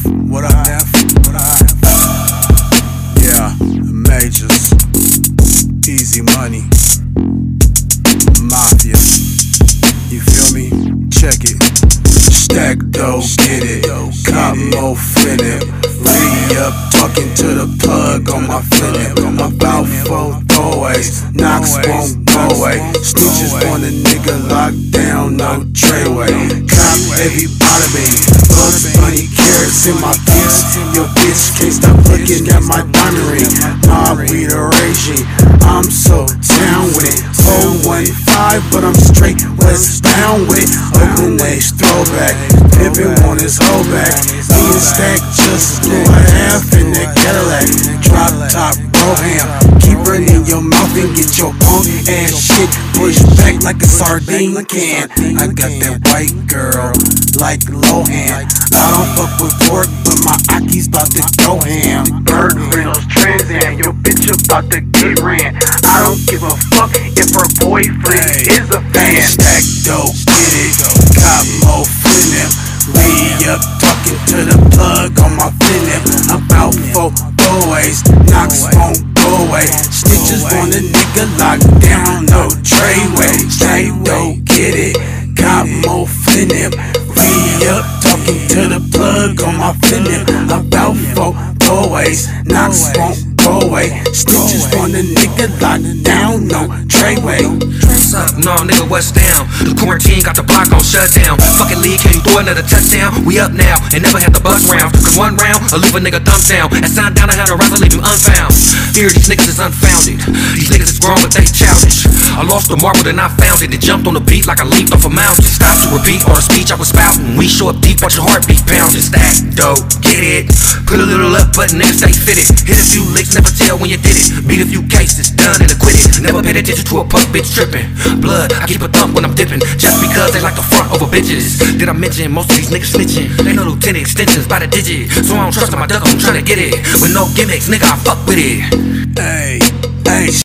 What up, Neff? Yeah, Majors, Easy Money, Mafia. You feel me? Check it. Stack dough, get it. Cop more flip. Re-up, talking to the plug on my flip. About 4 throwaways, knocks won't go away. Snitches want a nigga locked down, no trayway. Cop everybody, baby. Bugs Bunny carrots in my piece. Your bitch can't stop looking at my diamond ring. Mob we the regime, I'm so down with it. 015, but I'm straight westbound with it. Oakland A's throwback, Pippin want his whole back. Me and Stack just blew a half in that Cadillac. Drop top Roham, keep running your mouth and get your punk ass shit pushed back like a sardine can. I got that white girl like Lohan. I don't fuck with pork, but my Aki's about to go ham. Bird Reynolds Trans Am, your bitch about to get ran. I don't give a fuck if her boyfriend is a fan. Stack dope, get it, cop more flip. Re-up, talking to the plug on my flip. About 4 throwaways, knocks won't go away. Snitches want a nigga locked down, no trayway. Stack dope, get it, cop more flip. Re-up, talking to the plug on my flip. About 4 throwaways, knocks won't go away. Snitches want a nigga locked down, no trayway. What's up? No, nigga, what's down? The quarantine got the block on shutdown. Fucking league, can you throw another touchdown? We up now, and never had to bust rounds. Cause one round, I'll leave a nigga thumbs down. At sundown, I had a rise, I leave him unfound. Fear these niggas is unfounded. These niggas is grown, but they childish. I lost the marble, then I found it. It jumped on the beat like I leaped off a mountain. Stop to repeat all the speech I was spouting. We show up deep, watch your heartbeat pounding. Stack dope, get it. Put a little up, but niggas stay fitted. Hit a few licks, never tell when you did it. Beat a few cases, done and acquitted. Never paid attention to a punk bitch tripping. Blood, I keep a thump when I'm dipping. Just because they like the front over bitches. Did I mention most of these niggas snitching? They know lieutenant extensions by the digit. So I don't trust in my duck, I'm trying to get it. With no gimmicks, nigga, I fuck with it. Hey, hey.